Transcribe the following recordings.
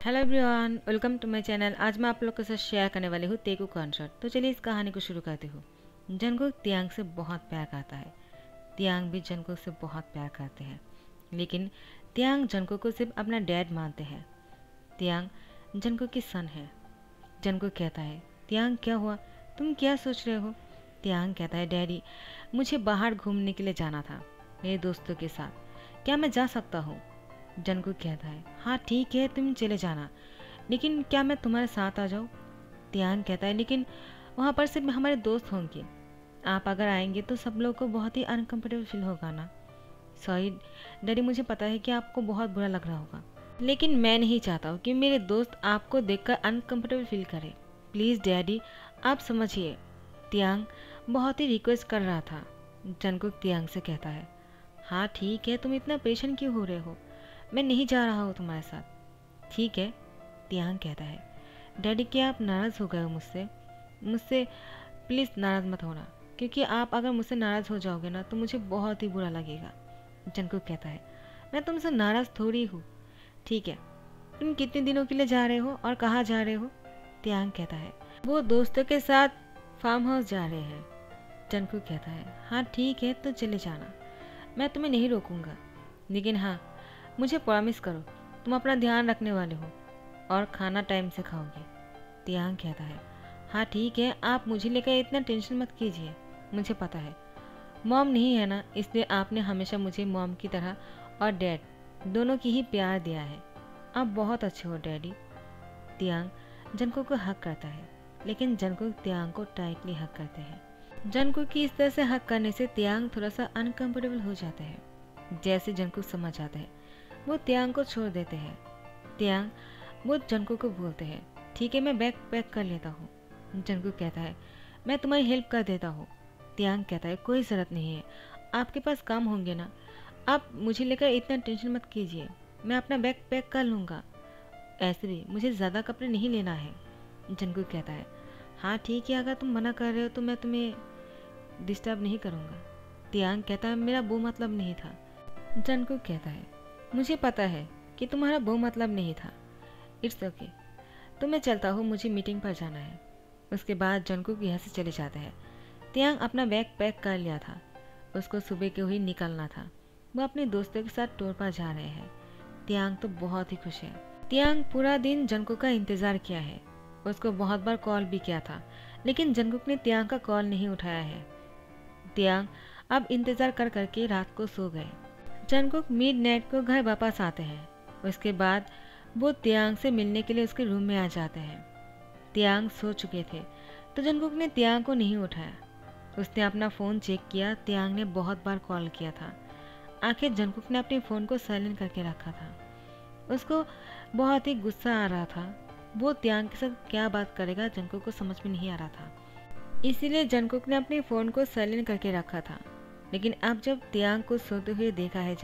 Hello everyone, welcome to my channel. आज मैं आप लोग के साथ शेयर करने वाली हूँ तेकू कॉन्सर्ट। तो चलिए इस कहानी को शुरू करती हूँ। जंगकुक तियांग से बहुत प्यार करता है। तियांग भी जंगकुक से बहुत प्यार करते हैं, लेकिन तियांग जंगकुक को सिर्फ अपना डैड मानते हैं। तियांग जंगकुक की सन है। जंगकुक कहता है, तियांग क्या हुआ, तुम क्या सोच रहे हो? तियांग कहता है, डैडी मुझे बाहर घूमने के लिए जाना था मेरे दोस्तों के साथ, क्या मैं जा सकता हूँ? जंगकुक कहता है, हाँ ठीक है, तुम चले जाना, लेकिन क्या मैं तुम्हारे साथ आ जाऊँ? तियांग कहता है, लेकिन वहाँ पर सिर्फ हमारे दोस्त होंगे, आप अगर आएंगे तो सब लोग को बहुत ही अनकंफर्टेबल फील होगा ना। सॉरी डैडी, मुझे पता है कि आपको बहुत बुरा लग रहा होगा, लेकिन मैं नहीं चाहता हूँ कि मेरे दोस्त आपको देखकर अनकंफर्टेबल फील करें। प्लीज़ डैडी, आप समझिए। तियांग बहुत ही रिक्वेस्ट कर रहा था। जंगकुक तियांग से कहता है, हाँ ठीक है, तुम इतना परेशान क्यों हो रहे हो, मैं नहीं जा रहा हूँ तुम्हारे साथ। ठीक है, तियांग कहता है, डैडी क्या आप नाराज़ हो गए हो मुझसे? मुझसे प्लीज़ नाराज़ मत होना, क्योंकि आप अगर मुझसे नाराज़ हो जाओगे ना तो मुझे बहुत ही बुरा लगेगा। जंगकुक कहता है, मैं तुमसे नाराज़ थोड़ी हूँ। ठीक है, तुम कितने दिनों के लिए जा रहे हो और कहाँ जा रहे हो? तियांग कहता है, वो दोस्तों के साथ फार्म हाउस जा रहे हैं। जंगकुक कहता है, हाँ ठीक है, तो चले जाना, मैं तुम्हें नहीं रोकूंगा, लेकिन हाँ मुझे प्रॉमिस करो तुम अपना ध्यान रखने वाले हो और खाना टाइम से खाओगे। तियांग कहता है, हाँ ठीक है, आप मुझे लेकर इतना टेंशन मत कीजिए, मुझे पता है मॉम नहीं है ना, इसलिए आपने हमेशा मुझे मॉम की तरह और डैड दोनों की ही प्यार दिया है। आप बहुत अच्छे हो डैडी। तियांग जंगकुक को हक करता है, लेकिन जंगकुक तियांग को टाइटली हक करते हैं। जंगकुक की इस तरह से हक करने से तियांग थोड़ा सा अनकंफर्टेबल हो जाता है। जैसे जंगकुक समझ जाता है, वो तियांग को छोड़ देते हैं। तियांग वो जंगकुक को बोलते हैं, ठीक है, मैं बैग पैक कर लेता हूँ। जंगकुक कहता है, मैं तुम्हारी हेल्प कर देता हूँ। तियांग कहता है, कोई ज़रूरत नहीं है, आपके पास काम होंगे ना, आप मुझे लेकर इतना टेंशन मत कीजिए, मैं अपना बैग पैक कर लूँगा, ऐसे भी मुझे ज़्यादा कपड़े नहीं लेना है। जंगकुक कहता है, हाँ ठीक है, अगर तुम मना कर रहे हो तो मैं तुम्हें डिस्टर्ब नहीं करूँगा। तियांग कहता है, मेरा वो मतलब नहीं था। जंगकुक कहता है, मुझे पता है कि तुम्हारा वो मतलब नहीं था, इट्स ओके, तो मैं चलता हूँ, मुझे मीटिंग पर जाना है। उसके बाद जंगकुक यहाँ से चले जाते हैं। तियांग अपना बैग पैक कर लिया था, उसको सुबह के ही निकलना था। वो अपने दोस्तों के साथ टूर पर जा रहे हैं। तियांग तो बहुत ही खुश है। तियांग पूरा दिन जंगकुक का इंतज़ार किया है, उसको बहुत बार कॉल भी किया था, लेकिन जंगकुक ने तियांग का कॉल नहीं उठाया है। तियांग अब इंतज़ार कर करके रात को सो गए। जंगकुक मिडनाइट को घर वापस आते हैं। उसके बाद वो तियांग से मिलने के लिए उसके रूम में आ जाते हैं। तियांग सो चुके थे, तो जंगकुक ने तियांग को नहीं उठाया। उसने अपना फ़ोन चेक किया, तियांग ने बहुत बार कॉल किया था। आखिर जंगकुक ने अपने फ़ोन को साइलेंट करके रखा था। उसको बहुत ही गुस्सा आ रहा था। वो तियांग के साथ क्या बात करेगा जंगकुक को समझ में नहीं आ रहा था, इसीलिए जंगकुक ने अपने फ़ोन को साइलेंट करके रखा था। लेकिन अब जब तियांग को सोते हुए देखा है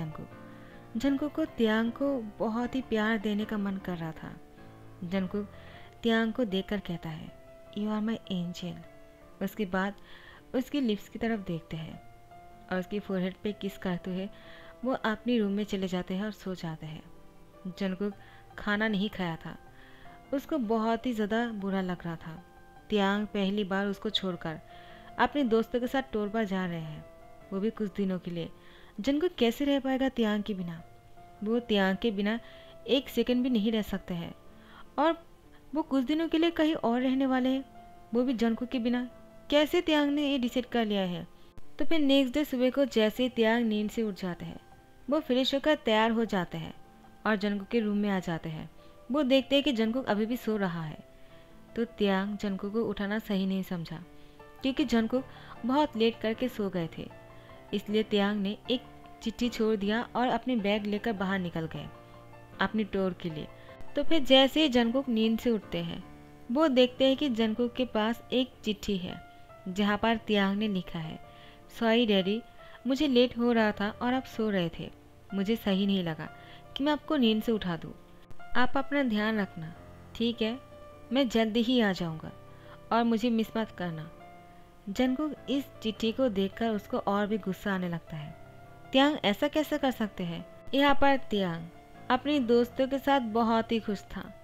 जंगकुक को तियांग को बहुत ही प्यार देने का मन कर रहा था। जंगकुक तियांग को देखकर कहता है, यू आर माई एंजल। उसके बाद उसकी लिप्स की तरफ देखते हैं और उसकी फोरहेड पे किस करते हुए वो अपनी रूम में चले जाते हैं और सो जाते हैं। जंगकुक खाना नहीं खाया था, उसको बहुत ही ज़्यादा बुरा लग रहा था। तियांग पहली बार उसको छोड़कर अपने दोस्तों के साथ टूर पर जा रहे हैं, वो भी कुछ दिनों के लिए। जंगकुक कैसे रह पाएगा तियांग के बिना? वो तियांग के बिना एक सेकंड भी नहीं रह सकते हैं, और वो कुछ दिनों के लिए कहीं और रहने वाले हैं, वो भी जंगकुक के बिना। कैसे तियांग ने ये डिसाइड कर लिया है? तो फिर नेक्स्ट डे सुबह को जैसे ही तियांग नींद से उठ जाते हैं, वो फ्रेश होकर तैयार हो जाते हैं और जंगकुक के रूम में आ जाते हैं। वो देखते हैं कि जंगकुक अभी भी सो रहा है, तो तियांग जंगकुक को उठाना सही नहीं समझा, क्योंकि जंगकुक बहुत लेट करके सो गए थे। इसलिए तियांग ने एक चिट्ठी छोड़ दिया और अपने बैग लेकर बाहर निकल गए अपनी टूर के लिए। तो फिर जैसे ही जंगकुक नींद से उठते हैं, वो देखते हैं कि जंगकुक के पास एक चिट्ठी है, जहाँ पर तियांग ने लिखा है, सॉरी डैडी, मुझे लेट हो रहा था और आप सो रहे थे, मुझे सही नहीं लगा कि मैं आपको नींद से उठा दूँ। आप अपना ध्यान रखना, ठीक है, मैं जल्दी ही आ जाऊँगा और मुझे मिस मत करना। जंगकुक इस चिट्ठी को देखकर उसको और भी गुस्सा आने लगता है। तियांग ऐसा कैसे कर सकते हैं? यहाँ पर तियांग अपने दोस्तों के साथ बहुत ही खुश था।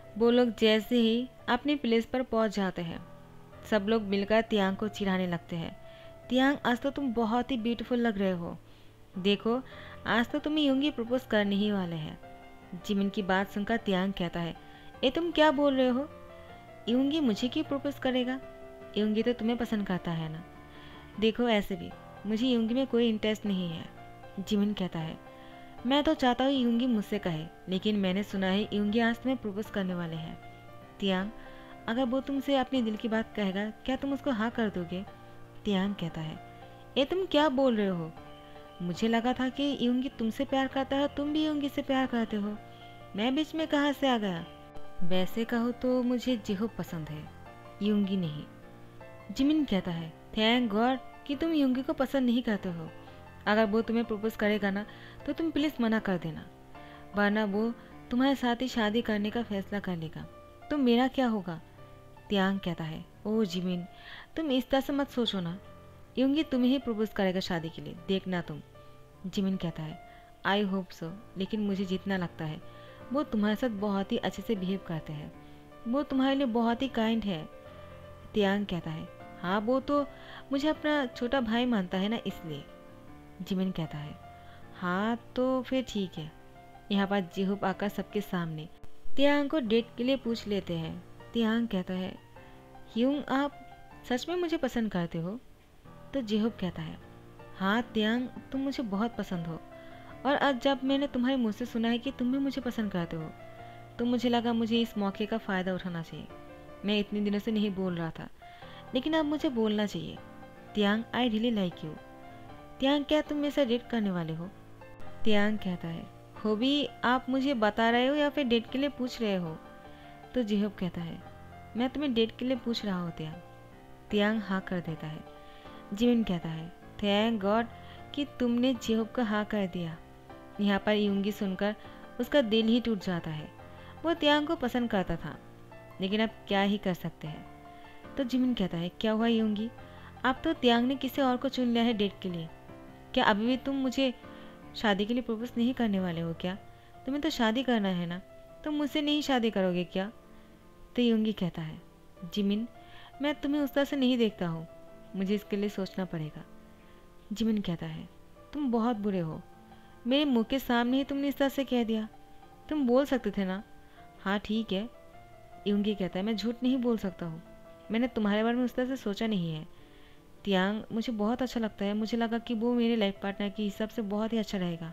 वो लोग जैसे ही अपनी प्लेस पर पहुंच जाते हैं, सब लोग मिलकर तियांग को चिढ़ाने लगते हैं। तियांग, आज तो तुम बहुत ही ब्यूटीफुल लग रहे हो। देखो, आज तो तुम्हें यूंगी प्रपोज करने ही वाले हैं। जिमिन की बात सुनकर तियांग कहता है, ए तुम क्या बोल रहे हो? यूंगी मुझे क्यों प्रपोज करेगा? यूंगी तो तुम्हें पसंद करता है ना। देखो, ऐसे भी मुझे यूंगी में कोई इंटरेस्ट नहीं है। जिमिन कहता है, मैं तो चाहता हूँ यूंगी मुझसे कहे, लेकिन मैंने सुना है यूंगी आज तुम्हें प्रपोज करने वाले हैं। तियांग, अगर वो तुमसे अपने दिल की बात कहेगा, क्या तुम उसको हाँ कर दोगे? तियांग कहता है, ये तुम क्या बोल रहे हो? मुझे लगा था कि यूंगी तुमसे प्यार करता है, तुम भी यूंगी से प्यार करते हो। मैं बीच में कहाँ से आ गया? वैसे कहो तो मुझे जिहोब पसंद है, यूंगी नहीं। जिमिन कहता है, थैंक गॉड कि तुम यूंगी को पसंद नहीं करते हो। अगर वो तुम्हें प्रपोज करेगा ना, तो तुम प्लीज़ मना कर देना, वरना वो तुम्हारे साथ ही शादी करने का फैसला कर लेगा। तो मेरा क्या होगा? तियांग कहता है, ओह जिमिन, तुम इस तरह से मत सोचो ना। यूंगी तुम्हें ही प्रपोज करेगा शादी के लिए, देखना तुम। जिमिन कहता है, आई होप सो, लेकिन मुझे जितना लगता है वो तुम्हारे साथ बहुत ही अच्छे से बिहेव करते हैं। वो तुम्हारे लिए बहुत ही काइंड है। तियांग कहता है, हाँ वो तो मुझे अपना छोटा भाई मानता है ना, इसलिए। जिमिन कहता है, हाँ तो फिर ठीक है। यहाँ पर जिहोब आकर सबके सामने तियांग को डेट के लिए पूछ लेते हैं। तियांग कहता है, यूंग, आप सच में मुझे पसंद करते हो? तो जिहोब कहता है, हाँ तियांग, तुम मुझे बहुत पसंद हो, और आज जब मैंने तुम्हारे मुँह से सुना है कि तुम भी मुझे पसंद करते हो, तो मुझे लगा मुझे इस मौके का फ़ायदा उठाना चाहिए। मैं इतने दिनों से नहीं बोल रहा था, लेकिन अब मुझे बोलना चाहिए। Tiang, I really like you. Tiang, क्या तुम मेरे साथ डेट करने वाले हो? तियांग कहता है, हो भी आप मुझे बता रहे हो या फिर डेट के लिए पूछ रहे हो? तो जिहोब कहता है, मैं तुम्हें डेट के लिए पूछ रहा हूँ तियांग। तियांग हाँ कर देता है। जिमिन कहता है, थैंक गॉड कि तुमने जिहोब को हाँ कर दिया। यहाँ पर यूंगी सुनकर उसका दिल ही टूट जाता है। वो तियांग को पसंद करता था, लेकिन अब क्या ही कर सकते हैं। तो जिमिन कहता है, क्या हुआ यूंगी, अब तो तियांग ने किसी और को चुन लिया है डेट के लिए। क्या अभी भी तुम मुझे शादी के लिए प्रपोज नहीं करने वाले हो क्या? तुम्हें तो शादी करना है ना, तुम मुझसे नहीं शादी करोगे क्या? तो यूंगी कहता है, जिमिन, मैं तुम्हें उस तरह से नहीं देखता हूँ, मुझे इसके लिए सोचना पड़ेगा। जिमिन कहता है, तुम बहुत बुरे हो, मेरे मुंह के सामने ही तुमने इस तरह से कह दिया, तुम बोल सकते थे ना। हाँ ठीक है। यूंगी कहता है, मैं झूठ नहीं बोल सकता हूँ, मैंने तुम्हारे बारे में उस तरह से सोचा नहीं है। तियांग, मुझे बहुत अच्छा लगता है, मुझे लगा कि वो मेरे लाइफ पार्टनर के हिसाब से बहुत ही अच्छा रहेगा।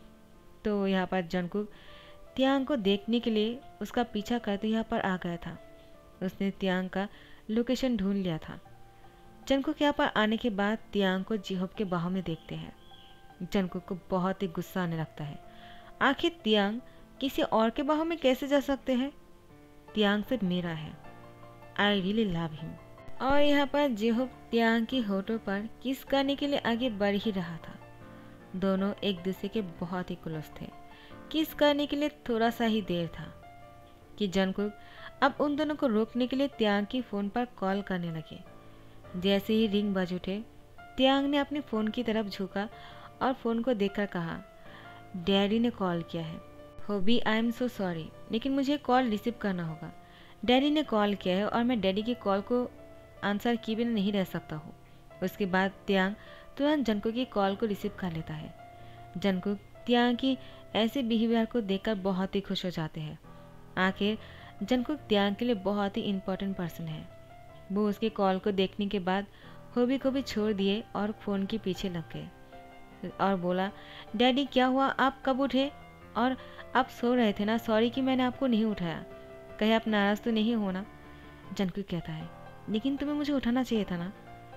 तो यहाँ पर जंगकुक तियांग को देखने के लिए उसका पीछा करते यहाँ पर आ गया था। उसने तियांग का लोकेशन ढूंढ लिया था। जंगकुक यहाँ पर आने के बाद तियांग को जिहोब के बाहों में देखते हैं। जंगकुक को बहुत ही गुस्सा आने लगता है। आखिर तियांग किसी और के बाहों में कैसे जा सकते हैं? तियांग सिर्फ मेरा है, आई रियली लव हिम। और यहाँ पर जिहोब तियांग की होठों पर किस करने के लिए आगे बढ़ ही रहा था। दोनों एक दूसरे के बहुत ही क्लोज थे। किस करने के लिए थोड़ा सा ही देर था कि जंगकुक अब उन दोनों को रोकने के लिए तियांग की फ़ोन पर कॉल करने लगे। जैसे ही रिंग बज उठे, तियांग ने अपने फ़ोन की तरफ झुका और फ़ोन को देखकर कहा, डैडी ने कॉल किया है। Hobi, I am so sorry, लेकिन मुझे कॉल रिसीव करना होगा। डैडी ने कॉल किया है और मैं डैडी की कॉल को आंसर किए बिना नहीं रह सकता हूँ। उसके बाद तियांग तुरंत जंगकुक की कॉल को रिसीव कर लेता है। जंगकुक तियांग की ऐसे बिहेवियर को देखकर बहुत ही खुश हो जाते हैं। आखिर जंगकुक तियांग के लिए बहुत ही इम्पोर्टेंट पर्सन है। वो उसके कॉल को देखने के बाद होबी को भी छोड़ दिए और फ़ोन के पीछे लग गए और बोला, डैडी क्या हुआ, आप कब उठे? और आप सो रहे थे ना, सॉरी कि मैंने आपको नहीं उठाया, कहीं आप नाराज़ तो नहीं हो ना? जंगकुक कहता है, लेकिन तुम्हें मुझे उठाना चाहिए था ना,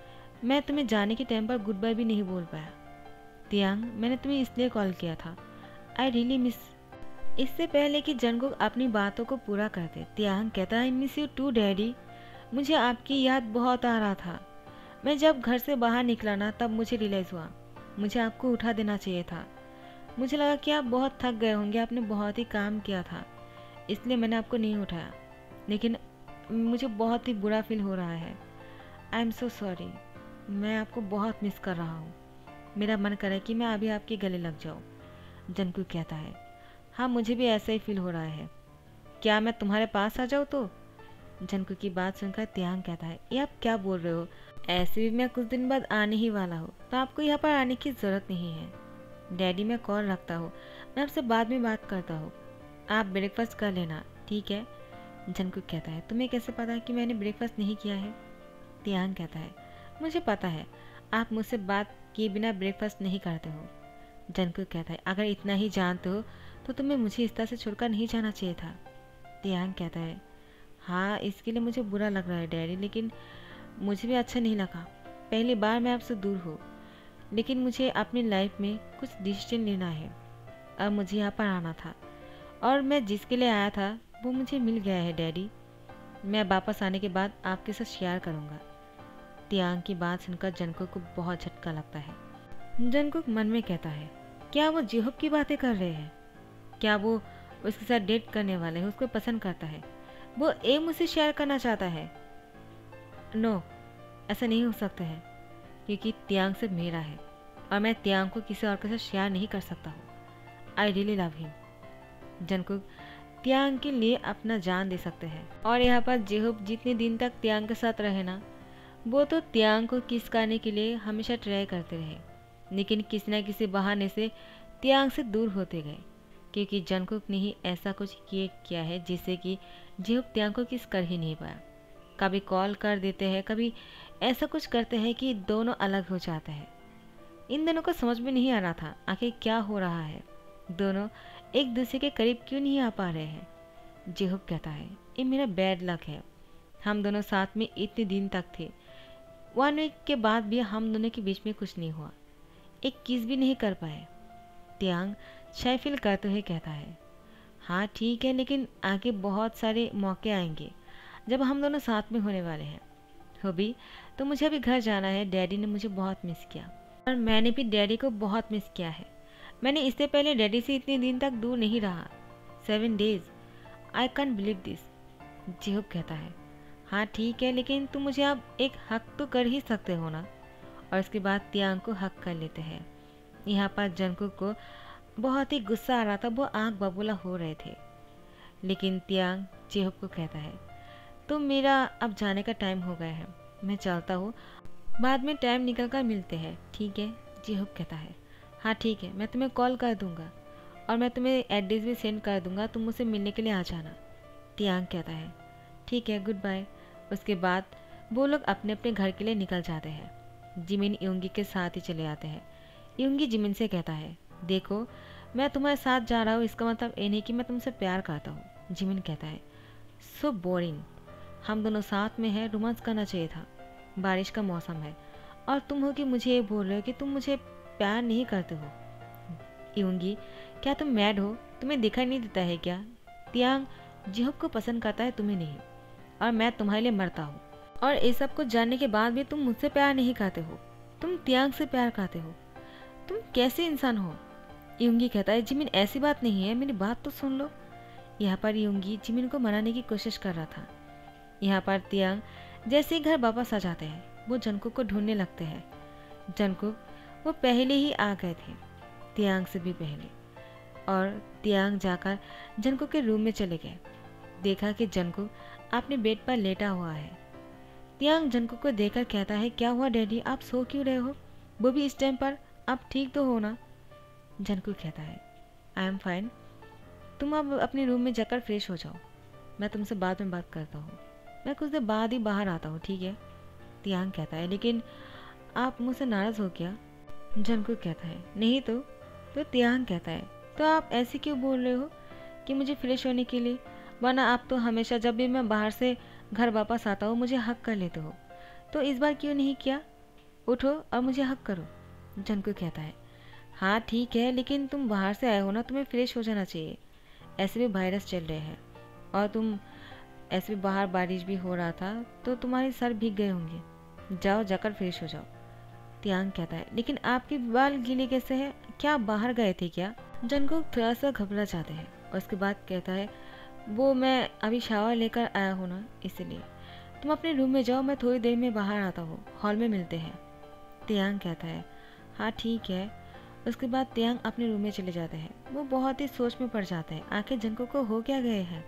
मैं तुम्हें जाने के टाइम पर गुड बाय भी नहीं बोल पाया। तियांग, मैंने तुम्हें इसलिए कॉल किया था, आई रियली मिस। इससे पहले कि जंगकुक अपनी बातों को पूरा करते, तियांग कहता है, I miss you too daddy, मुझे आपकी याद बहुत आ रहा था। मैं जब घर से बाहर निकला ना, तब मुझे रियलाइज़ हुआ मुझे आपको उठा देना चाहिए था। मुझे लगा कि आप बहुत थक गए होंगे, आपने बहुत ही काम किया था, इसलिए मैंने आपको नहीं उठाया, लेकिन मुझे बहुत ही बुरा फील हो रहा है। आई एम सो सॉरी, मैं आपको बहुत मिस कर रहा हूँ, मेरा मन करे कि मैं अभी आपके गले लग जाऊँ। जंगकुक कहता है, हाँ मुझे भी ऐसा ही फील हो रहा है। क्या मैं तुम्हारे पास आ जाऊँ तो? जंगकुक की बात सुनकर तियांग कहता है, ये आप क्या बोल रहे हो? ऐसे भी मैं कुछ दिन बाद आने ही वाला हूँ, तो आपको यहाँ पर आने की ज़रूरत नहीं है। डैडी मैं कॉल रखता हूँ, मैं आपसे बाद में बात करता हूँ। आप ब्रेकफास्ट कर लेना, ठीक है? जंगकुक कहता है, तुम्हें कैसे पता है कि मैंने ब्रेकफास्ट नहीं किया है? तियांग कहता है, मुझे पता है, आप मुझसे बात किए बिना ब्रेकफास्ट नहीं करते हो। जंगकुक कहता है, अगर इतना ही जानते हो तो तुम्हें मुझे इस तरह से छोड़कर नहीं जाना चाहिए था। तियांग कहता है, हाँ इसके लिए मुझे बुरा लग रहा है डैडी, लेकिन मुझे भी अच्छा नहीं लगा। पहली बार मैं आपसे दूर हूँ, लेकिन मुझे अपनी लाइफ में कुछ डिसीजन लेना है। अब मुझे यहाँ पर आना था और मैं जिसके लिए आया था वो मुझे मिल गया है डैडी। मैं वापस आने के बाद आपके साथ शेयर करूँगा। तियांग की बात सुनकर जंगकुक को बहुत झटका लगता है। जंगकुक मन में कहता है, क्या वो जिहोब की बातें कर रहे हैं? क्या वो उसके साथ डेट करने वाले हैं, उसको पसंद करता है, वो मुझसे शेयर करना चाहता है? नो, ऐसा नहीं हो सकता है, क्योंकि तियांग सिर्फ मेरा है और मैं तियांग को किसी और के साथ शेयर नहीं कर सकता हूँ। I really love him. Jungkook Tiang के लिए अपना जान दे सकते हैं और यहाँ पर जिहोब जितने दिन तक तियांग के साथ रहे ना, वो तो तियांग को किस करने के लिए हमेशा ट्राई करते रहे, लेकिन किसी न किसी बहाने से तियांग से दूर होते गए, क्योंकि जंगकुक ने ही ऐसा कुछ किया है जिससे कि जिहोब तियांग को किस कर ही नहीं पाया। कभी कॉल कर देते हैं, कभी ऐसा कुछ करते हैं कि दोनों अलग हो जाते हैं। इन दोनों को समझ में नहीं आ रहा था आखिर क्या हो रहा है, दोनों एक दूसरे के करीब क्यों नहीं आ पा रहे हैं। जिहोब कहता है, ये मेरा बैड लक है, हम दोनों साथ में इतने दिन तक थे, 1 वीक के बाद भी हम दोनों के बीच में कुछ नहीं हुआ, एक किस भी नहीं कर पाए। तियांग शाय फील करते हुए कहता है, हाँ ठीक है, लेकिन आगे बहुत सारे मौके आएंगे जब हम दोनों साथ में होने वाले हैं। होबी, तो मुझे अभी घर जाना है, डैडी ने मुझे बहुत मिस किया और मैंने भी डैडी को बहुत मिस किया है। मैंने इससे पहले डैडी से इतने दिन तक दूर नहीं रहा, 7 days, I can believe this. Jhope कहता है, हाँ ठीक है, लेकिन तुम मुझे अब एक हक तो कर ही सकते हो ना। और उसके बाद तियांग को हक कर लेते हैं। यहाँ पर जंगकुक को बहुत ही गुस्सा आ रहा था, वो आंख बबूला हो रहे थे, लेकिन तियांग जिहोब को कहता है, तो मेरा अब जाने का टाइम हो गया है, मैं चलता हूँ, बाद में टाइम निकल कर मिलते हैं, ठीक है? जिहोब कहता है, हाँ ठीक है, मैं तुम्हें कॉल कर दूंगा और मैं तुम्हें एड्रेस भी सेंड कर दूंगा, तुम मुझसे मिलने के लिए आ जाना। तियांग कहता है, ठीक है, गुड बाय। उसके बाद वो लोग अपने अपने घर के लिए निकल जाते हैं। जिमिन यूंगी के साथ ही चले आते हैं। यूंगी जिमिन से कहता है, देखो मैं तुम्हारे साथ जा रहा हूँ, इसका मतलब ये नहीं कि मैं तुमसे प्यार करता हूँ। जिमिन कहता है, सो बोरिंग, हम दोनों साथ में हैं, रोमांस करना चाहिए था, बारिश का मौसम है और तुम हो कि मुझे ये बोल रहे हो कि तुम मुझे प्यार नहीं करते हो। यूंगी, क्या तुम मैड हो? तुम्हें दिखाई नहीं देता है क्या? तियांग जिहोब को पसंद करता है, तुम्हें नहीं, और मैं तुम्हारे लिए मरता हूँ, और ये सब कुछ जानने के बाद भी तुम मुझसे प्यार नहीं करते हो, तुम तियांग से प्यार करते हो, तुम कैसे इंसान हो? यूंगी कहता है, जिमिन ऐसी बात नहीं है, मेरी बात तो सुन लो। यहाँ पर यूंगी जिमिन को मनाने की कोशिश कर रहा था। यहाँ पर तियांग जैसे ही घर वापस आ जाते हैं, वो जंगकुक को ढूंढने लगते हैं। जंगकुक वो पहले ही आ गए थे, तियांग से भी पहले, और तियांग जाकर जंगकुक के रूम में चले गए। देखा कि जंगकुक अपने बेड पर लेटा हुआ है। तियांग जंगकुक को देखकर कहता है, क्या हुआ डैडी, आप सो क्यों रहे हो, वो भी इस टाइम पर, आप ठीक तो हो ना? जंगकुक कहता है, आई एम फाइन, तुम अब अपने रूम में जाकर फ्रेश हो जाओ, मैं तुमसे बाद में बात करता हूँ, मैं कुछ देर बाद ही बाहर आता हूँ, ठीक है? तियांग कहता है, लेकिन आप मुझसे नाराज़ हो क्या? जंगकुक कहता है, नहीं तो तियांग कहता है, तो आप ऐसे क्यों बोल रहे हो कि मुझे फ्रेश होने के लिए, वरना आप तो हमेशा जब भी मैं बाहर से घर वापस आता हूँ मुझे हक कर लेते हो, तो इस बार क्यों नहीं किया? उठो और मुझे हक करो। जंगकुक कहता है, हाँ ठीक है, लेकिन तुम बाहर से आए हो ना, तुम्हें फ्रेश हो जाना चाहिए, ऐसे भी वायरस चल रहे हैं और तुम ऐसे भी बाहर बारिश भी हो रहा था तो तुम्हारे सर भीग गए होंगे, जाओ जाकर फ्रेश हो जाओ। तियांग कहता है, लेकिन आपके बाल गीले कैसे हैं, क्या आप बाहर गए थे क्या? जंगकुक थोड़ा सा घबरा जाते हैं और उसके बाद कहता है, वो मैं अभी शावर लेकर आया हूँ ना, इसलिए तुम अपने रूम में जाओ, मैं थोड़ी देर में बाहर आता हूँ, हॉल में मिलते हैं। तियांग कहता है, हाँ ठीक है। उसके बाद तियांग अपने रूम में चले जाते हैं। वो बहुत ही सोच में पड़ जाते हैं, आखिर जंगकुक को हो क्या गए हैं।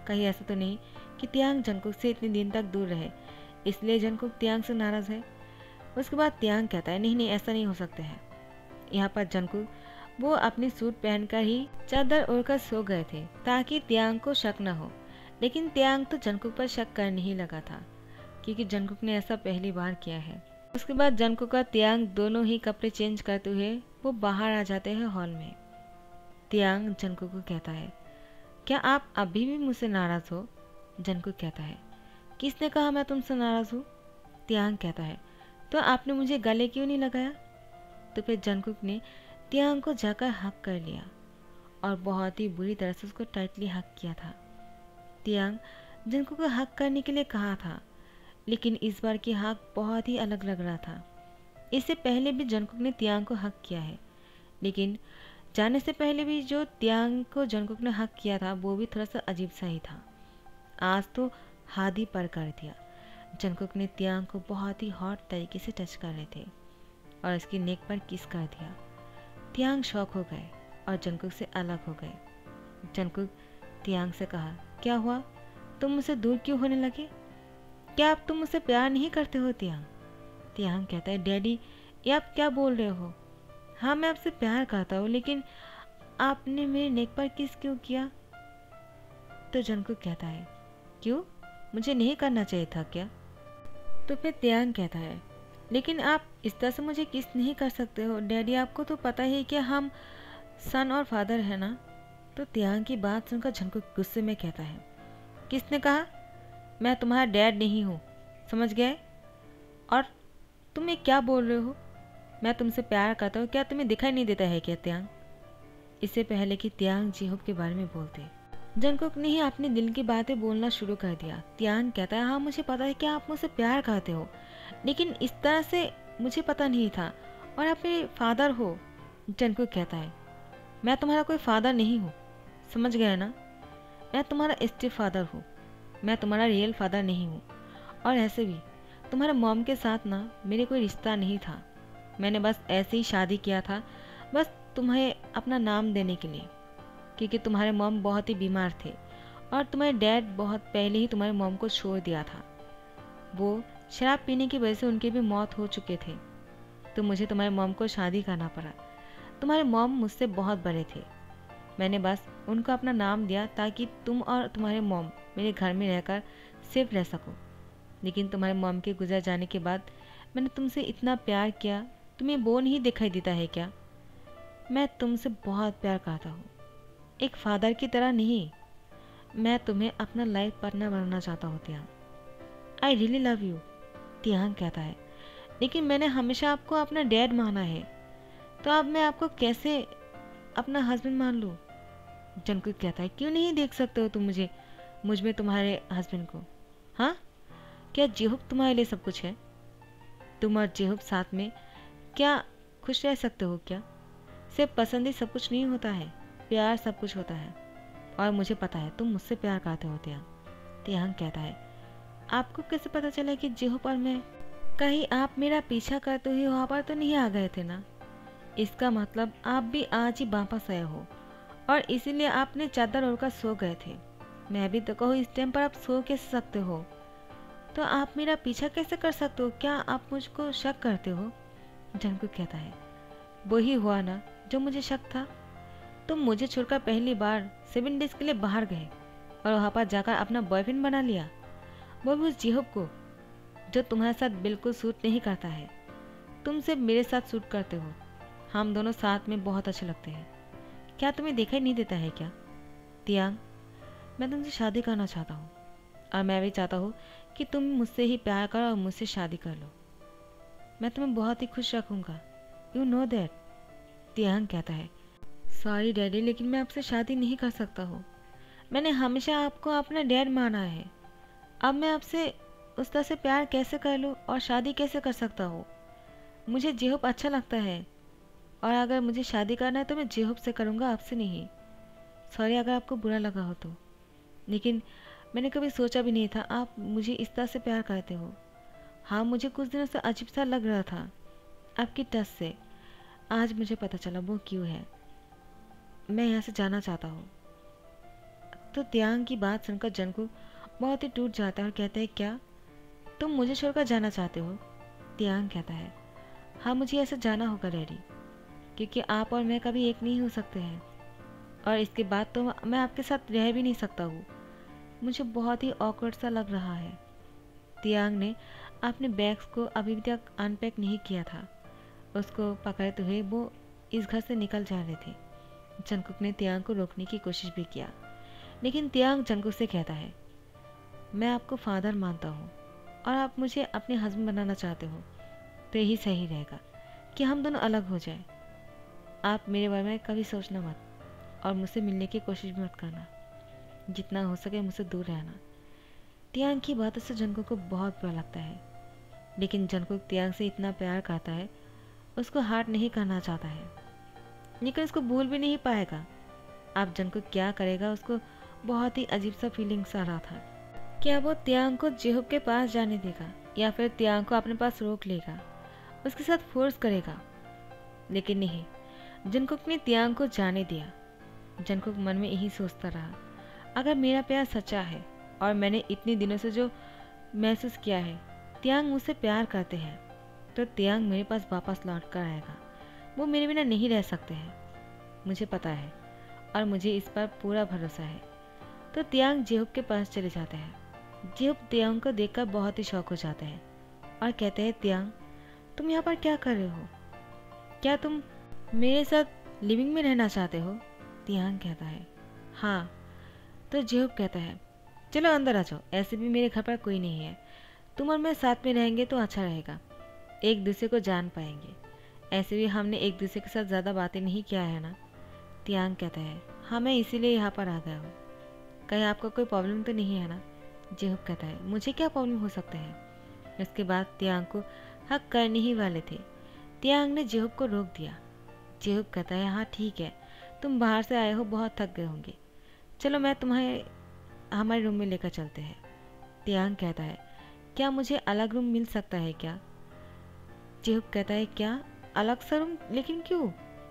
कहीं ऐसा तो नहीं कि त्यांग जंगकुक से इतने दिन तक दूर रहे, इसलिए जंगकुक त्यांग से नाराज़ है। उसके बाद त्यांग कहता है नहीं नहीं, ऐसा नहीं हो सकता है। यहाँ पर जंगकुक वो अपनी सूट पहनकर ही चादर ओढ़कर सो गए थे ताकि त्यांग को शक न हो। लेकिन त्यांग तो जंगकुक पर शक करने ही लगा था, क्योंकि जंगकुक ने ऐसा पहली बार किया है। उसके बाद जंगकुक और त्यांग दोनों ही कपड़े चेंज करते हुए वो बाहर आ जाते हैं हॉल में। त्यांग जंगकुक को कहता है क्या आप अभी भी मुझसे नाराज़ हो? जंगकुक कहता है किसने कहा मैं तुमसे नाराज़ हूँ? त्यांग कहता है तो आपने मुझे गले क्यों नहीं लगाया? तो फिर जंगकुक ने त्यांग को जाकर हक कर लिया और बहुत ही बुरी तरह से उसको टाइटली हक किया था। त्यांग जंगकुक को हक करने के लिए कहा था, लेकिन इस बार की हक बहुत ही अलग लग रहा था। इससे पहले भी जंगकुक ने त्यांग को हक किया है, लेकिन जाने से पहले भी जो त्यांग को जंगकुक ने हक किया था वो भी थोड़ा सा अजीब सा ही था। आज तो हाथ ही पर कर दिया। जंगकुक ने त्यांग को बहुत ही हॉट तरीके से टच कर रहे थे और उसकी नेक पर किस कर दिया। त्यांग शॉक हो गए और जंगकुक से अलग हो गए। जंगकुक त्यांग से कहा क्या हुआ, तुम मुझसे दूर क्यों होने लगे? क्या अब तुम मुझसे प्यार नहीं करते हो? त्यांग त्यांग कहता है डैडी ये आप क्या बोल रहे हो? हाँ मैं आपसे प्यार करता हूँ, लेकिन आपने मेरे नेक पर किस क्यों किया? तो जंगकुक कहता है क्यों, मुझे नहीं करना चाहिए था क्या? तो फिर त्यांग कहता है लेकिन आप इस तरह से मुझे किस नहीं कर सकते हो डैडी, आपको तो पता ही कि हम सन और फादर है ना। तो त्यांग की बात सुनकर जंगकुक गुस्से में कहता है किसने कहा? मैं तुम्हारा डैड नहीं हूँ, समझ गए? और तुम ये क्या बोल रहे हो? मैं तुमसे प्यार करता हूँ, क्या तुम्हें दिखाई नहीं देता है क्या त्यांग? इससे पहले कि त्यांग जिहोप के बारे में बोलते, जंगकुक ने ही अपने दिल की बातें बोलना शुरू कर दिया। त्यांग कहता है हाँ मुझे पता है कि आप मुझसे प्यार करते हो, लेकिन इस तरह से मुझे पता नहीं था, और आप मेरे फादर हो। जंगकुक कहता है मैं तुम्हारा कोई फादर नहीं हूँ, समझ गए ना? मैं तुम्हारा स्टेप फादर हूँ, मैं तुम्हारा रियल फादर नहीं हूँ। और ऐसे भी तुम्हारे मॉम के साथ ना मेरे कोई रिश्ता नहीं था, मैंने बस ऐसे ही शादी किया था, बस तुम्हें अपना नाम देने के लिए, क्योंकि तुम्हारे मॉम बहुत ही बीमार थे और तुम्हारे डैड बहुत पहले ही तुम्हारे मॉम को छोड़ दिया था। वो शराब पीने की वजह से उनकी भी मौत हो चुके थे, तो मुझे तुम्हारे मॉम को शादी करना पड़ा। तुम्हारे मॉम मुझसे बहुत बड़े थे, मैंने बस उनको अपना नाम दिया ताकि तुम और तुम्हारे मॉम मेरे घर में रहकर सेफ रह सको। लेकिन तुम्हारे मॉम के गुजर जाने के बाद मैंने तुमसे इतना प्यार किया, तुम्हें वो नहीं दिखाई देता है क्या? मैं तुमसे बहुत प्यार करता हूँ, एक फादर की तरह नहीं। मैं तुम्हें अपना लाइफ पार्टनर बनाना चाहता हूँ Tiang. I really love you. Tiang कहता है लेकिन मैंने हमेशा आपको अपना डैड माना है, तो अब मैं आपको कैसे अपना हस्बैंड मान लूँ? जंगकुक कहता है क्यों नहीं देख सकते हो तुम मुझ में तुम्हारे हस्बैंड को? हाँ, क्या जिहुप तुम्हारे लिए सब कुछ है? तुम और जिहुप साथ में क्या खुश रह सकते हो क्या? सिर्फ पसंद ही सब कुछ नहीं होता है, प्यार सब कुछ होता है, और मुझे पता है तुम मुझसे प्यार करते हो त्यांग। त्यांग कहता है आपको कैसे पता चला कि जिहुप और मैं, कहीं आप मेरा पीछा करते हुए वहाँ पर तो नहीं आ गए थे ना? इसका मतलब आप भी आज ही वापस आए हो और इसीलिए आपने चादर ओढ़कर सो गए थे। मैं भी तो कहूँ इस टाइम पर आप सो कैसे सकते हो? तो आप मेरा पीछा कैसे कर सकते हो? क्या आप मुझको शक करते हो? जंगकुक कहता है वही हुआ ना जो मुझे शक था। तुम मुझे छोड़कर पहली बार 7 डेज के लिए बाहर गए और वहाँ पर जाकर अपना बॉयफ्रेंड बना लिया, वो भी उस जिहुप को जो तुम्हारे साथ बिल्कुल सूट नहीं करता है। तुम सिर्फ मेरे साथ सूट करते हो, हम दोनों साथ में बहुत अच्छे लगते हैं। क्या तुम्हें दिखाई नहीं देता है क्या? त्यांग मैं तुमसे शादी करना चाहता हूँ, और मैं भी चाहता हूँ कि तुम मुझसे ही प्यार करो और मुझसे शादी कर लो। मैं तुम्हें बहुत ही खुश रखूँगा, यू नो दैट। त्यांग कहता है सॉरी डैडी, लेकिन मैं आपसे शादी नहीं कर सकता हूँ। मैंने हमेशा आपको अपना डैड माना है, अब मैं आपसे उस तरह से प्यार कैसे कर लूँ और शादी कैसे कर सकता हूँ? मुझे जिहुप अच्छा लगता है, और अगर मुझे शादी करना है तो मैं जिहुप से करूँगा, आपसे नहीं। सॉरी अगर आपको बुरा लगा हो तो, लेकिन मैंने कभी सोचा भी नहीं था आप मुझे इस तरह से प्यार करते हो। हाँ, मुझे कुछ दिनों से अजीब सा लग रहा था आपकी टच से, आज मुझे पता चला वो क्यों है। मैं यहाँ से जाना चाहता हूँ। तो त्यांग की बात सुनकर जंगकुक बहुत ही टूट जाता है और कहता है, क्या तुम मुझे छोड़कर जाना चाहते हो? त्यांग कहता है, हाँ मुझे ऐसा जाना होगा डैडी, क्योंकि आप और मैं कभी एक नहीं हो सकते हैं, और इसके बाद तो मैं आपके साथ रह भी नहीं सकता हूँ। मुझे बहुत ही ऑकवर्ड सा लग रहा है। त्यांग ने अपने बैग्स को अभी तक अनपैक नहीं किया था। उसको पकड़ते हुए वो इस घर से निकल जा रहे थे। जंगकुक ने त्यांग को रोकने की कोशिश भी किया, लेकिन त्यांग जंगकुक से कहता है, मैं आपको फादर मानता हूँ और आप मुझे अपने हस्बैंड बनाना चाहते हो, तो यही सही रहेगा कि हम दोनों अलग हो जाएं। आप मेरे बारे में कभी सोचना मत और मुझसे मिलने की कोशिश भी मत करना। जितना हो सके मुझसे दूर रहना। त्यांग की बातों से जंगकुक को बहुत बुरा लगता है, लेकिन जंगकुक त्यांग से इतना प्यार करता है, उसको हार्ट नहीं करना चाहता है, लेकिन उसको भूल भी नहीं पाएगा। अब जंगकुक क्या करेगा, उसको बहुत ही अजीब सा फीलिंग्स आ रहा था। क्या वो त्यांग को जेहूब के पास जाने देगा या फिर त्यांग को अपने पास रोक लेगा, उसके साथ फोर्स करेगा? लेकिन नहीं, जंगकुक ने त्यांग को जाने दिया। जंगकुक मन में यही सोचता रहा, अगर मेरा प्यार सच्चा है और मैंने इतने दिनों से जो महसूस किया है, त्यांग मुझसे प्यार करते हैं, तो त्यांग मेरे पास वापस लौट कर आएगा। वो मेरे बिना नहीं रह सकते हैं, मुझे पता है और मुझे इस पर पूरा भरोसा है। तो त्यांग जेहूब के पास चले जाते हैं। जेहूब त्यांग को देखकर बहुत ही शौक हो जाते हैं और कहते हैं, त्यांग तुम यहाँ पर क्या कर रहे हो? क्या तुम मेरे साथ लिविंग में रहना चाहते हो? त्यांग कहता है, हाँ। तो जेहूब कहता है, चलो अंदर आ जाओ, ऐसे भी मेरे घर पर कोई नहीं है, तुम और मैं साथ में रहेंगे तो अच्छा रहेगा, एक दूसरे को जान पाएंगे। ऐसे भी हमने एक दूसरे के साथ ज़्यादा बातें नहीं किया है ना? त्यांग कहता है, हाँ मैं इसीलिए यहाँ पर आ गया हूँ, कहीं आपको कोई प्रॉब्लम तो नहीं है ना? जेहूब कहता है, मुझे क्या प्रॉब्लम हो सकता है? इसके बाद त्यांग को हक करने ही वाले थे। त्यांग ने जेहूब को रोक दिया। जेहूब कहता है, हाँ ठीक है, तुम बाहर से आए हो, बहुत थक गए होंगे, चलो मैं तुम्हें हमारे रूम में लेकर चलते हैं। त्यांग कहता है, क्या मुझे अलग रूम मिल सकता है क्या? जेहूब कहता है, क्या अलग सा रूम, लेकिन क्यों?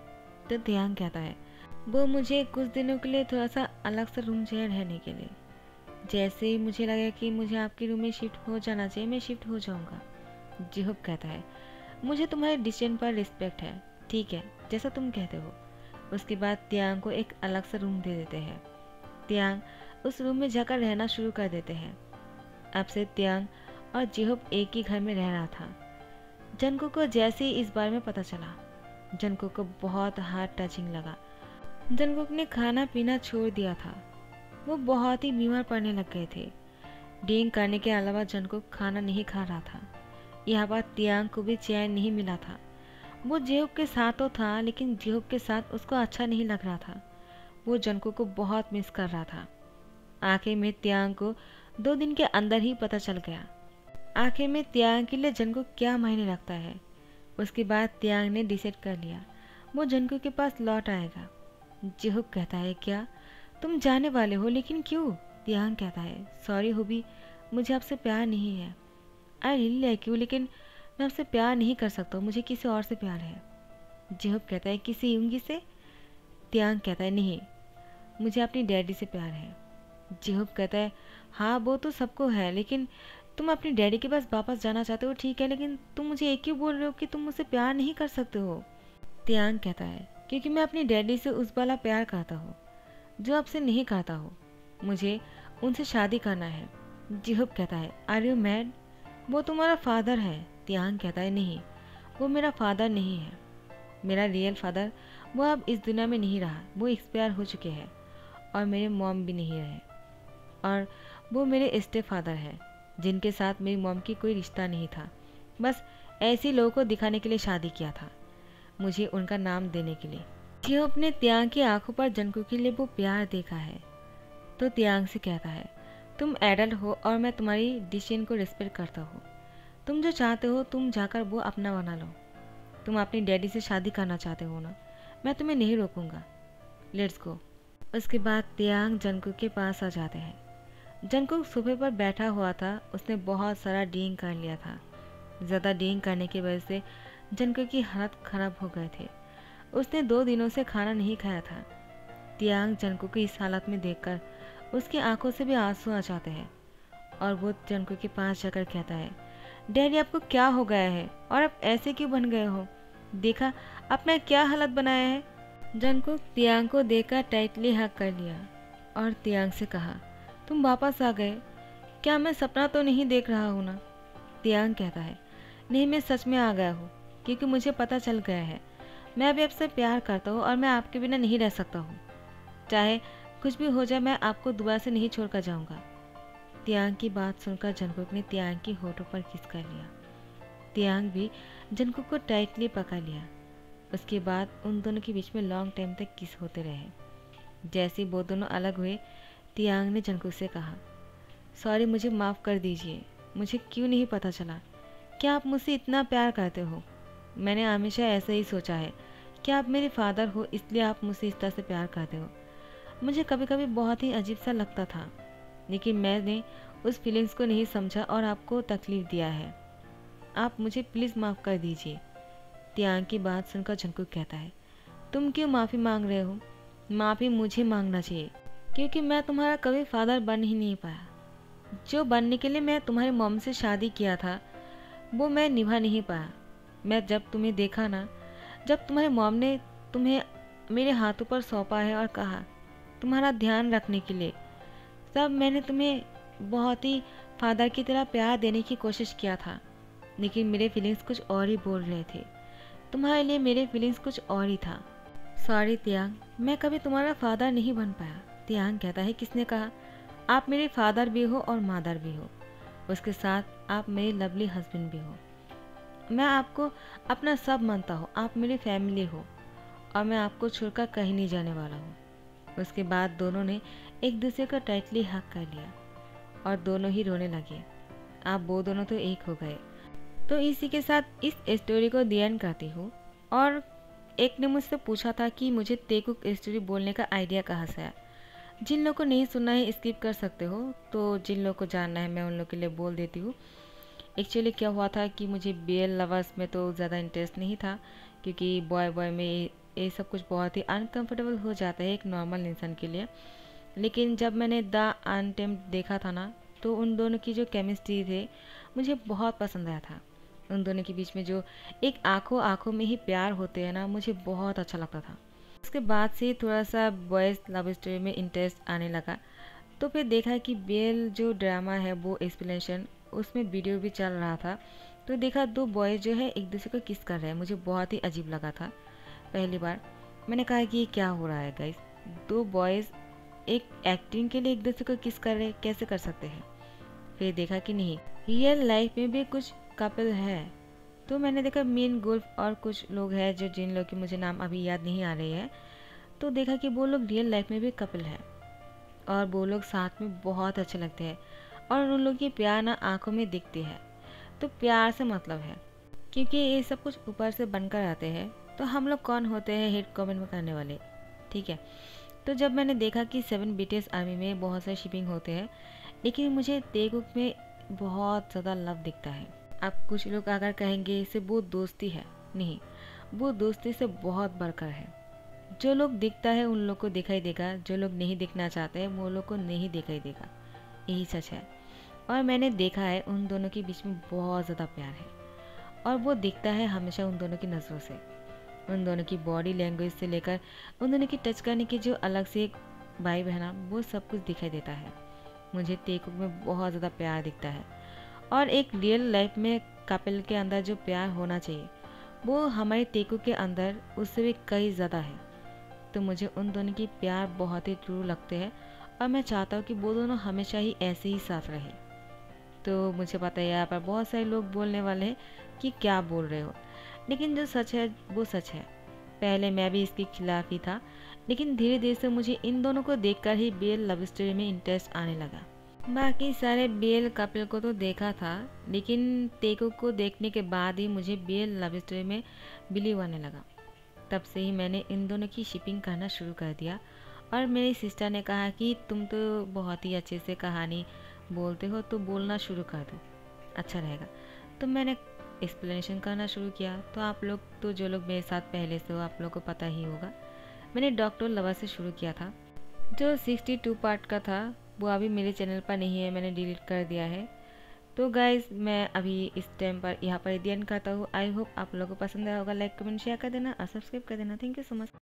तो त्यांग कहता है, वो मुझे कुछ दिनों के लिए थोड़ा सा अलग सा रूम चाहिए रहने के लिए, जैसे ही मुझे लगे कि मुझे आपके रूम में शिफ्ट हो जाना चाहिए, मैं शिफ्ट हो जाऊंगा। जेहूब कहता है, मुझे तुम्हारे डिसीजन पर रिस्पेक्ट है, ठीक है जैसा तुम कहते हो। उसके बाद त्यांग को एक अलग सा रूम दे देते हैं। त्यांग उस रूम में जाकर रहना शुरू कर देते हैं। अब से त्यांग और जेहूब एक ही घर में रह रहा था। जंगकुक को जैसे ही इस बारे में पता चला, जंगकुक को बहुत हार्ट टचिंग लगा। जंगकुक ने खाना पीना छोड़ दिया था, वो बहुत ही बीमार पड़ने लग गए थे। ड्रिंक करने के अलावा जंगकुक खाना नहीं खा रहा था। यहाँ पर त्यांग को भी चैन नहीं मिला था। वो जेहूब के साथ तो था, लेकिन जेहूब के साथ उसको अच्छा नहीं लग रहा था। वो जंगकुक को बहुत मिस कर रहा था। आखिर में त्यांग को 2 दिन के अंदर ही पता चल गया। आखिर में त्यांग के लिए जंगकुक क्या मायने रखता है। उसके बाद त्यांग ने डिसाइड कर लिया, वो जंगकुक के पास लौट आएगा। जेहूब कहता है, क्या तुम जाने वाले हो, लेकिन क्यों? त्यांग कहता है, सॉरी हुबी, मुझे आपसे प्यार नहीं है। आई रियली लाइक यू, लेकिन मैं आपसे प्यार नहीं कर सकता हूँ, मुझे किसी और से प्यार है। जेहूब कहता है, किसी यूंगी से? त्यांग कहता है, नहीं, मुझे अपनी डैडी से प्यार है। जेहूब कहता है, हाँ वो तो सबको है, लेकिन तुम अपनी डैडी के पास वापस जाना चाहते हो, ठीक है, लेकिन तुम मुझे एक ही बोल रहे हो कि तुम मुझसे प्यार नहीं कर सकते हो। त्यांग कहता है, क्योंकि मैं अपनी डैडी से उस वाला प्यार करता हूँ जो आपसे नहीं करता हो, मुझे उनसे शादी करना है। जेहूब कहता है, आर यू मैड? वो तुम्हारा फादर है। त्यांग कहता है, नहीं, वो मेरा फादर नहीं है, मेरा रियल फादर वो अब इस दुनिया में नहीं रहा, वो एक्सपायर हो चुके हैं, और मेरे मॉम भी नहीं रहे, और वो मेरे स्टेप फादर है जिनके साथ मेरी मॉम की कोई रिश्ता नहीं था, बस ऐसे लोगों को दिखाने के लिए शादी किया था, मुझे उनका नाम देने के लिए। जेहूब ने त्यांग की आंखों पर जंगकुक के लिए वो प्यार देखा है, तो त्यांग से कहता है, तुम एडल्ट हो और मैं तुम्हारी डिसीजन को रिस्पेक्ट करता हूँ, तुम जो चाहते हो तुम जाकर वो अपना बना लो। तुम अपनी डैडी से शादी करना चाहते हो ना, मैं तुम्हें नहीं रोकूंगा, लेट्स गो। उसके बाद त्यांग जंगकुक के पास आ जाते हैं। जंगकुक सोफे पर बैठा हुआ था, उसने बहुत सारा ड्रिंक कर लिया था। ज़्यादा ड्रिंक करने की वजह से जंगकुक की हालत खराब हो गए थे। उसने 2 दिनों से खाना नहीं खाया था। त्यांग जंगकुक को इस हालत में देखकर उसकी आंखों से भी आंसू आ जाते हैं और वो जंगकुक के पास जाकर कहता है, डैडी आपको क्या हो गया है और आप ऐसे क्यों बन गए हो? देखा आपने क्या हालत बनाया है। जंगकुक तियांग को देखकर टाइटली हग कर लिया और तियांग से कहा, तुम वापस आ गए, क्या मैं सपना तो नहीं देख रहा हूँ ना? तियांग कहता है, नहीं मैं सच में आ गया हूँ, क्योंकि मुझे पता चल गया है मैं अभी आपसे प्यार करता हूँ और मैं आपके बिना नहीं रह सकता हूँ। चाहे कुछ भी हो जाए मैं आपको दोबारा से नहीं छोड़कर जाऊँगा। तियांग की बात सुनकर जंगकुक ने तियांग की होठों पर किस कर लिया। तियांग भी जंगकुक को टाइटली पकड़ लिया। उसके बाद उन दोनों के बीच में लॉन्ग टाइम तक किस होते रहे। जैसे वो दोनों अलग हुए, तियांग ने जंगकुक से कहा, सॉरी मुझे माफ़ कर दीजिए, मुझे क्यों नहीं पता चला, क्या आप मुझसे इतना प्यार करते हो? मैंने हमेशा ऐसा ही सोचा है कि आप मेरे फादर हो, इसलिए आप मुझसे इस तरह से प्यार करते हो। मुझे कभी कभी बहुत ही अजीब सा लगता था, लेकिन मैंने उस फीलिंग्स को नहीं समझा और आपको तकलीफ़ दिया है। आप मुझे प्लीज़ माफ़ कर दीजिए। तियांग की बात सुनकर जंगकुक कहता है, तुम क्यों माफ़ी मांग रहे हो? माफ़ी मुझे मांगना चाहिए, क्योंकि मैं तुम्हारा कभी फादर बन ही नहीं पाया। जो बनने के लिए मैं तुम्हारी मॉम से शादी किया था वो मैं निभा नहीं पाया। मैं जब तुम्हें देखा ना, जब तुम्हारे मॉम ने तुम्हें मेरे हाथों पर सौंपा है और कहा तुम्हारा ध्यान रखने के लिए, तब मैंने तुम्हें बहुत ही फादर की तरह प्यार देने की कोशिश किया था, लेकिन मेरे फीलिंग्स कुछ और ही बोल रहे थे। तुम्हारे लिए मेरे फीलिंग्स कुछ और ही था। सॉरी तियांग, मैं कभी तुम्हारा फादर नहीं बन पाया। तियांग कहता है, किसने कहा? आप मेरे फादर भी हो और मदर भी हो, उसके साथ आप मेरे लवली हस्बैंड भी हो। मैं आपको अपना सब मानता हूँ, आप मेरी फैमिली हो और मैं आपको छोड़कर कहीं नहीं जाने वाला हूँ। उसके बाद दोनों ने एक दूसरे को टाइटली हग कर लिया और दोनों ही रोने लगे। आप वो दोनों तो एक हो गए। तो इसी के साथ इस स्टोरी को दी एंड करती हूँ। और एक ने मुझसे पूछा था कि मुझे तेकुक स्टोरी बोलने का आइडिया कहाँ से आया। जिन लोगों को नहीं सुनना है स्किप कर सकते हो, तो जिन लोगों को जानना है मैं उन लोगों के लिए बोल देती हूँ। एक्चुअली क्या हुआ था कि मुझे BL लवर्स में तो ज़्यादा इंटरेस्ट नहीं था, क्योंकि बॉय बॉय में ये सब कुछ बहुत ही अनकंफर्टेबल हो जाता है एक नॉर्मल इंसान के लिए। लेकिन जब मैंने द अनटेम्प्ड देखा था ना, तो उन दोनों की जो केमिस्ट्री थे मुझे बहुत पसंद आया था। उन दोनों के बीच में जो एक आंखों आंखों में ही प्यार होते हैं ना, मुझे बहुत अच्छा लगता था। उसके बाद से थोड़ा सा बॉयज़ लव स्टोरी में इंटरेस्ट आने लगा। तो फिर देखा कि BL जो ड्रामा है वो एक्सप्लेनेशन, उसमें वीडियो भी चल रहा था। तो देखा दो बॉयज़ जो है एक दूसरे को किस कर रहे हैं। मुझे बहुत ही अजीब लगा था पहली बार। मैंने कहा कि ये क्या हो रहा है गाइस, दो बॉयज़ एक एक्टिंग के लिए एक दूसरे को किस कर रहे हैं, कैसे कर सकते हैं? फिर देखा कि नहीं, रियल लाइफ में भी कुछ कपल है। तो मैंने देखा मीन गुल्फ और कुछ लोग हैं जो जिन लोग की मुझे नाम अभी याद नहीं आ रही है। तो देखा कि वो लोग रियल लाइफ में भी कपल है और वो लोग साथ में बहुत अच्छे लगते हैं और उन लोग की प्यार ना आंखों में दिखती है। तो प्यार से मतलब है, क्योंकि ये सब कुछ ऊपर से बनकर आते हैं, तो हम लोग कौन होते हैं हेट कमेंट में करने वाले, ठीक है। तो जब मैंने देखा कि 7 BTS आर्मी में बहुत सारे शिपिंग होते हैं, लेकिन मुझे तेगुक में बहुत ज़्यादा लव दिखता है। अब कुछ लोग अगर कहेंगे इसे वो दोस्ती है, नहीं, वो दोस्ती से बहुत बढ़कर है। जो लोग दिखता है उन लोग को दिखाई देगा, जो लोग नहीं दिखना चाहते हैं वो लोग को नहीं दिखाई देगा, यही सच है। और मैंने देखा है उन दोनों के बीच में बहुत ज़्यादा प्यार है और वो दिखता है हमेशा उन दोनों की नज़रों से, उन दोनों की बॉडी लैंग्वेज से लेकर उन दोनों की टच करने की जो अलग से एक वाइब है ना, वो सब कुछ दिखाई देता है। मुझे तेकुक में बहुत ज़्यादा प्यार दिखता है और एक रियल लाइफ में कपल के अंदर जो प्यार होना चाहिए वो हमारे तेकुक के अंदर उससे भी कई ज़्यादा है। तो मुझे उन दोनों की प्यार बहुत ही ट्रू लगते हैं और मैं चाहता हूँ कि वो दोनों हमेशा ही ऐसे ही साथ रहे। तो मुझे पता है यहाँ पर बहुत सारे लोग बोलने वाले हैं कि क्या बोल रहे हो, लेकिन जो सच है वो सच है। पहले मैं भी इसके खिलाफ ही था, लेकिन धीरे धीरे से मुझे इन दोनों को देखकर ही BL लव स्टोरी में इंटरेस्ट आने लगा। बाकी सारे BL कपल को तो देखा था, लेकिन तेकुक को देखने के बाद ही मुझे BL लव स्टोरी में बिलीव आने लगा। तब से ही मैंने इन दोनों की शिपिंग करना शुरू कर दिया और मेरी सिस्टर ने कहा कि तुम तो बहुत ही अच्छे से कहानी बोलते हो, तो बोलना शुरू कर दो, अच्छा रहेगा। तो मैंने एक्सप्लेनेशन करना शुरू किया। तो आप लोग तो जो लोग मेरे साथ पहले से हो आप लोग को पता ही होगा, मैंने डॉक्टर लवर से शुरू किया था। जो 62 पार्ट का था वो अभी मेरे चैनल पर नहीं है, मैंने डिलीट कर दिया है। तो गाइज़ मैं अभी इस टाइम पर यहाँ पर एंड करता हूँ। आई होप आप लोगों को पसंद आया होगा। लाइक कमेंट शेयर कर देना और सब्सक्राइब कर देना। Thank you so much.